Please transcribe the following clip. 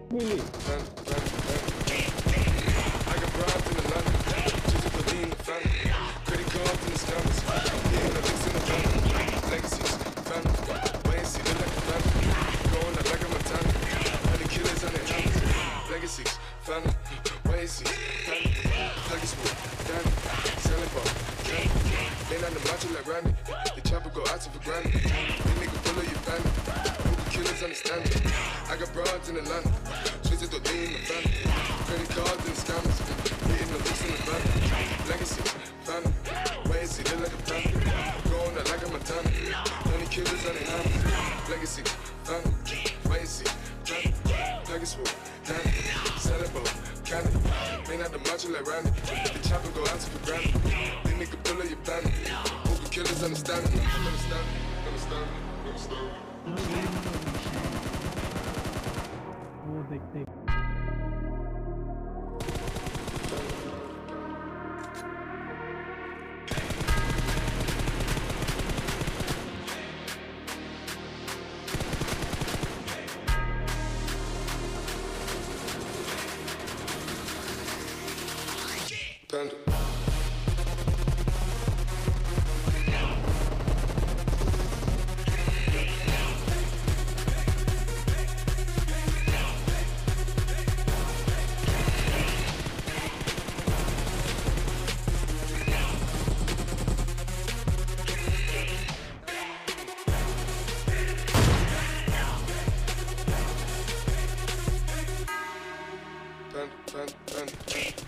Really? I got broads in Atlanta, just to lean the family. Credit cards in the scammers, hitting the licks in the van. Legacies, family, wait and see, they like the family. Going out like a Montana, honey killers on their hands. Legacies, family, wait and see, family. Plug is full, Danny, selling ball, candy. Ain't on the macho like Randy, the chopper go out to for granted. This nigga full of your family, hope killers understand me. I got broads in Atlanta, switch it to lean the family. Credit cards and scammers, hitting the licks in the van. Legacy, family, wait and see, they like a family. Going out like a Montana, honey killers on their hands. Legacy, family, wait and see, family. Plug is full, Danny, selling ball, candy. Ain't not the macho like Randy, the chopper go out to for granted. This nigga full of your family, hope killers understand me. Understand me, understand me, understand me. वो देखते Panda. Panda.